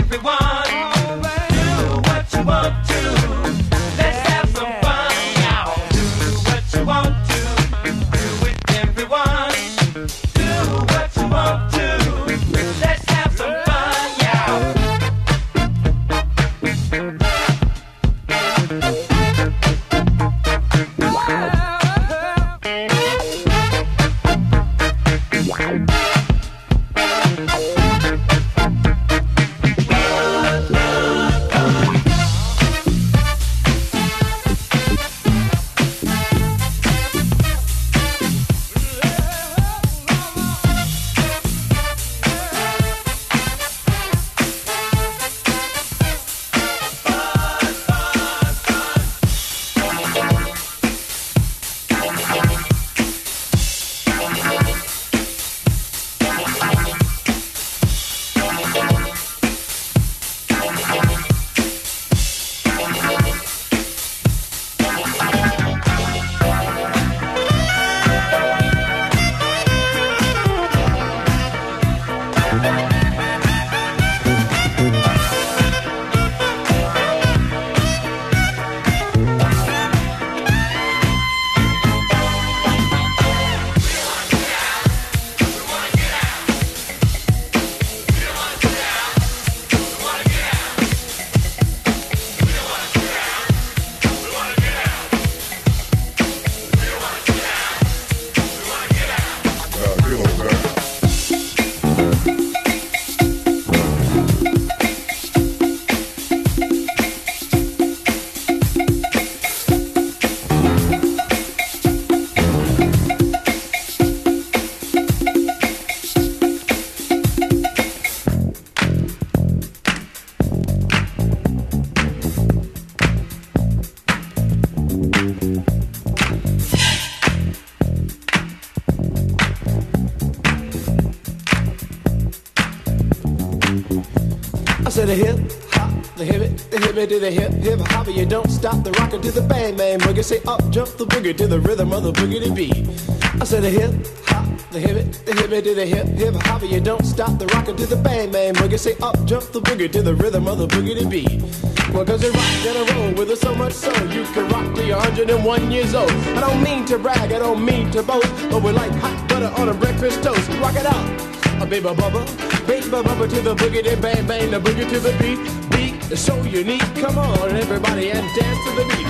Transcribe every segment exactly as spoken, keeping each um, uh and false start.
to the hip hop, the hip it, the hip it to the hip hip hop. You don't stop the rockin' to the bang bang boogie. Say up jump the boogie to the rhythm of the boogie beat. I said the hip hop, the hip it, the hip it to the hip hip hop. You don't stop the rockin' to the bang bang boogie. Say up jump the boogie to the rhythm of the boogie beat. Well, cause you rock and a roll with it so much so you can rock till you're one hundred and one years old. I don't mean to brag, I don't mean to boast, but we're like hot butter on a breakfast toast. Rock it out, a baby bubba, baby bubba to the boogie, then bang bang, the boogie to the beat. Beat is so unique, come on everybody and dance to the beat.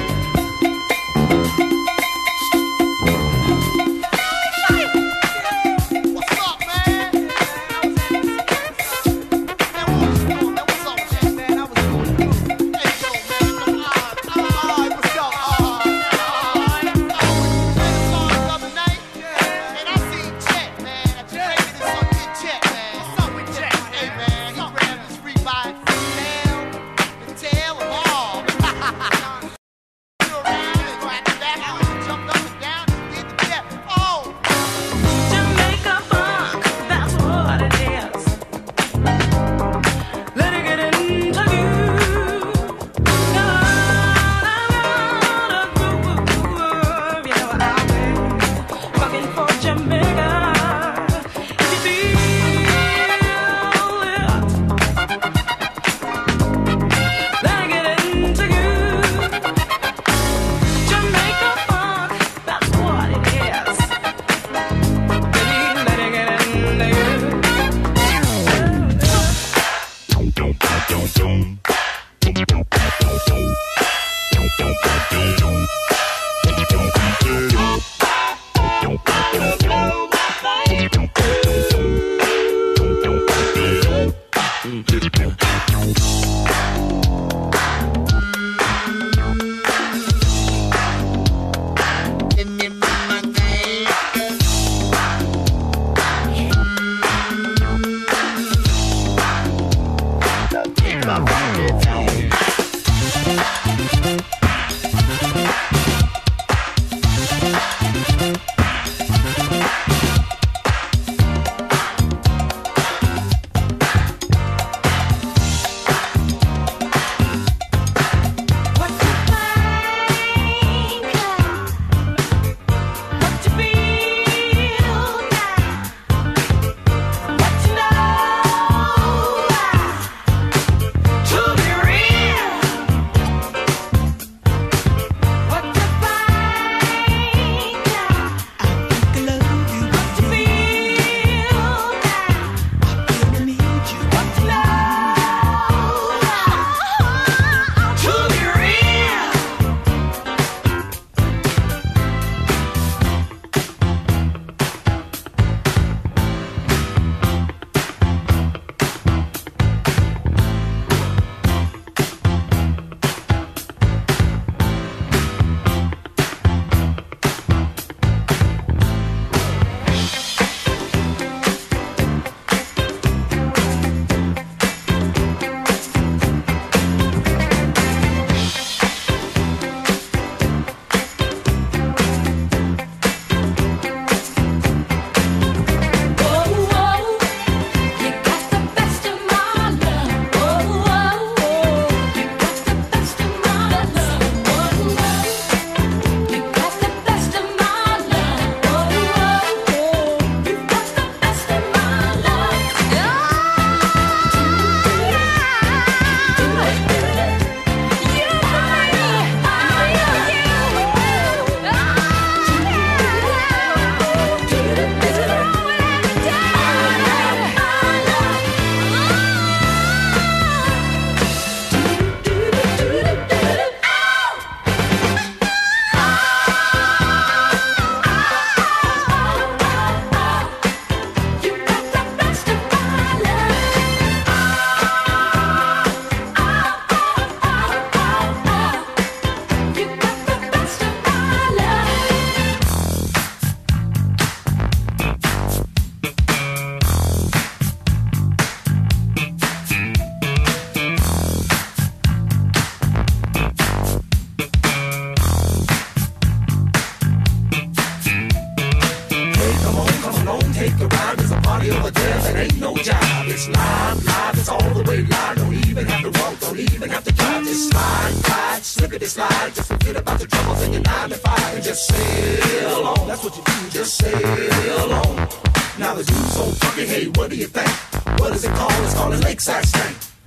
even have to walk, don't even have to drive. Just slide, slide, slippity slide. Just forget about the troubles in your nine to five and just sail on. That's what you do, just sail on. Now the dude's so funky, hey, what do you think? What is it called? It's called a lakeside stank.